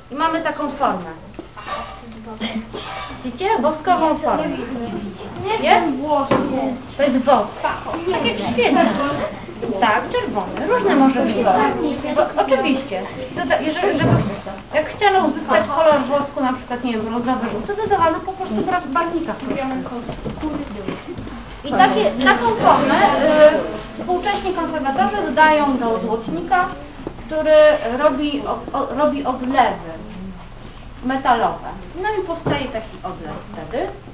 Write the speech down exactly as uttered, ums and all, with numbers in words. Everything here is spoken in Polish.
I mamy taką formę. Widzicie? Woskową formę. Jest? To jest wosk. Tak jak świeca. Tak, czerwony. Różne może być wosk. Oczywiście. Jeżeli, żeby, jak chciano uzyskać kolor wosku, na przykład, nie wiem, rozowy, to dodawano po prostu barwnika. I takie, taką formę y, współcześni konserwatorzy dodają do złotnika, który robi, o, o, robi odlewy metalowe. No i powstaje taki odlew wtedy.